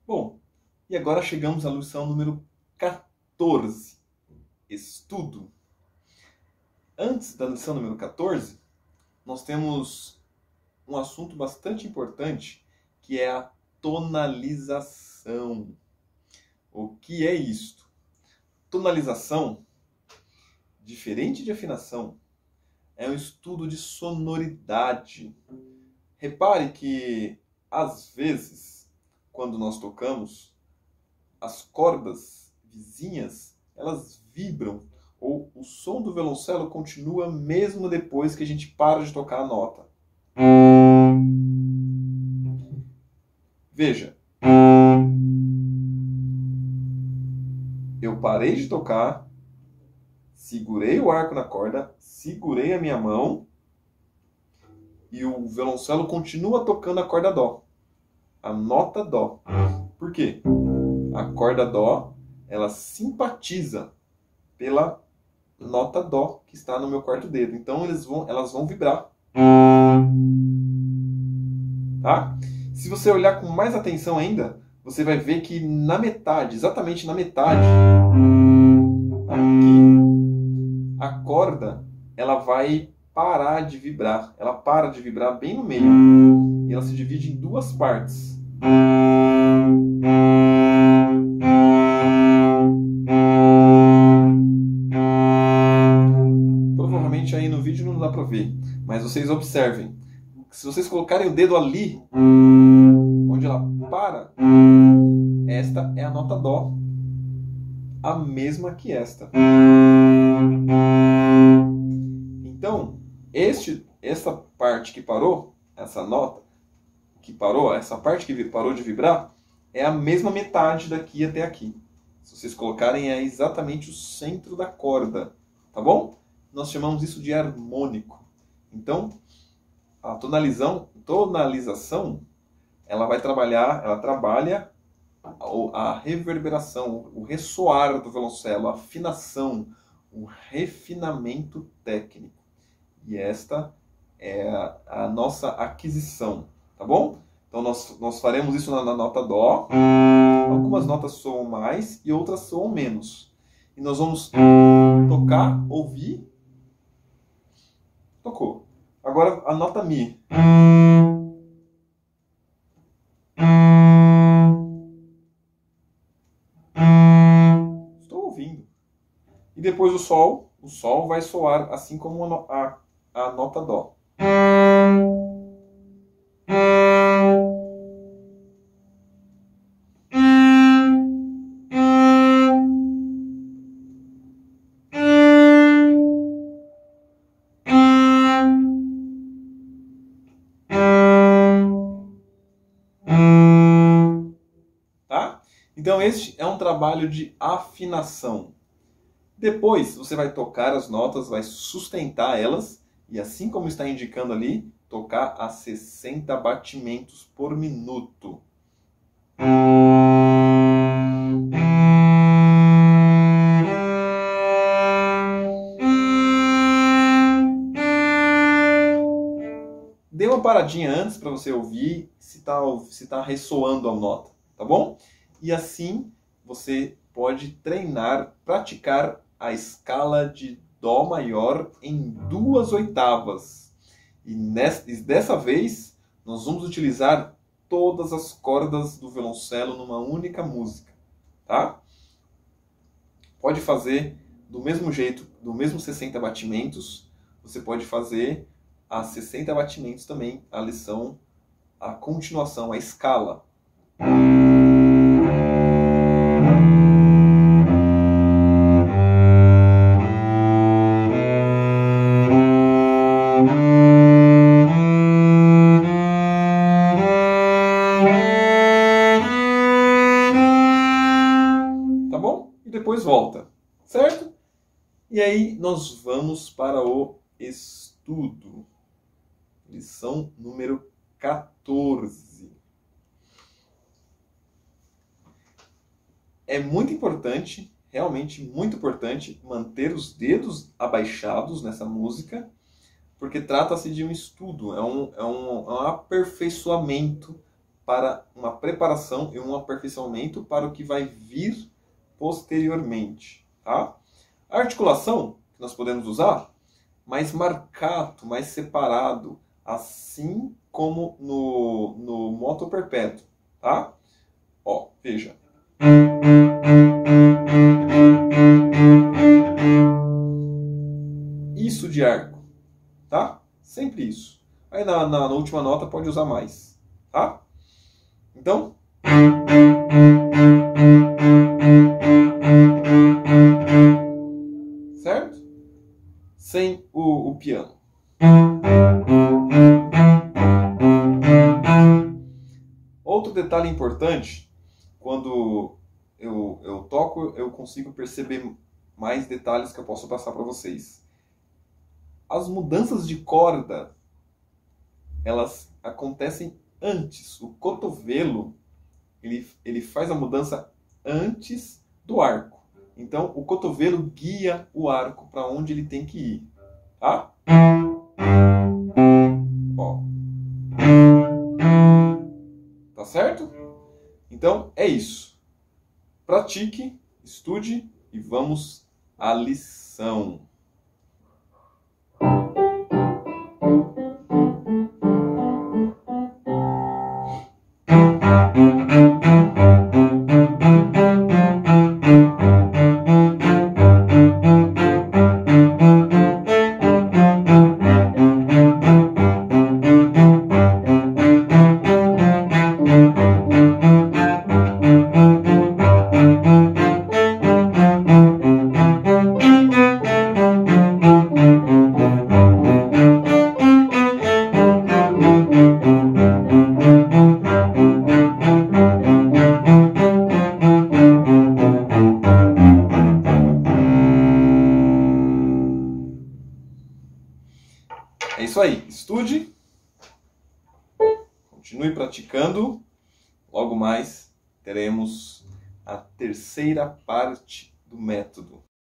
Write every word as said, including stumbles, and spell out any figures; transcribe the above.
Bom, e agora chegamos à lição número quatorze, estudo. Antes da lição número quatorze, nós temos um assunto bastante importante, que é a tonalização. O que é isto? Tonalização, diferente de afinação, é um estudo de sonoridade. Repare que, às vezes, quando nós tocamos, as cordas vizinhas, elas vibram, ou o som do violoncelo continua mesmo depois que a gente para de tocar a nota. Veja, eu parei de tocar, segurei o arco na corda, segurei a minha mão e o violoncelo continua tocando a corda dó, a nota dó. Por quê? A corda dó, ela simpatiza pela nota dó que está no meu quarto dedo. Então eles vão, elas vão vibrar. Tá? Se você olhar com mais atenção ainda, você vai ver que na metade, exatamente na metade, aqui, a corda, ela vai parar de vibrar. Ela para de vibrar bem no meio. E ela se divide em duas partes. Provavelmente aí no vídeo não dá para ver, mas vocês observem. Se vocês colocarem o dedo ali, onde ela para, esta é a nota dó, a mesma que esta. Então, este, essa parte que parou, essa nota que parou, essa parte que parou de vibrar, é a mesma metade daqui até aqui. Se vocês colocarem, é exatamente o centro da corda, tá bom? Nós chamamos isso de harmônico. Então, a tonalização, tonalização, ela vai trabalhar, ela trabalha a reverberação, o ressoar do violoncelo, a afinação, o refinamento técnico. E esta é a, a nossa aquisição, tá bom? Então nós, nós faremos isso na, na nota dó. Algumas notas soam mais e outras soam menos. E nós vamos tocar, ouvir. Tocou. Agora a nota Mi. Estou ouvindo. E depois o Sol. O Sol vai soar assim como a, a, a nota Dó. Então este é um trabalho de afinação. Depois você vai tocar as notas, vai sustentar elas e assim como está indicando ali, tocar a sessenta batimentos por minuto. Dê uma paradinha antes para você ouvir se está se tá ressoando a nota, tá bom? E assim você pode treinar, praticar a escala de Dó maior em duas oitavas. E nessa, dessa vez nós vamos utilizar todas as cordas do violoncelo numa única música, tá? Pode fazer do mesmo jeito, do mesmo sessenta batimentos, você pode fazer a sessenta batimentos também, a lição, a continuação, a escala. Tá bom? E depois volta, certo? E aí nós vamos para o estudo. Lição número quatorze. É muito importante, realmente muito importante, manter os dedos abaixados nessa música, porque trata-se de um estudo, é um, é um, é um aperfeiçoamento para uma preparação e um aperfeiçoamento para o que vai vir posteriormente. Tá? A articulação que nós podemos usar, mais marcado, mais separado, assim como no, no moto perpétuo. Tá? Ó, veja. Isso de arco. Tá? Sempre isso. Aí na, na, na última nota pode usar mais. Tá? Então. Certo? Sem o, o piano. Outro detalhe importante, quando eu, eu toco, eu consigo perceber mais detalhes que eu posso passar para vocês. As mudanças de corda, elas acontecem antes. O cotovelo, ele, ele faz a mudança antes do arco. Então, o cotovelo guia o arco para onde ele tem que ir. Tá? Ó. Tá certo? Então, é isso. Pratique, estude e vamos à lição. É isso aí, estude, continue praticando, logo mais teremos a terceira parte do método.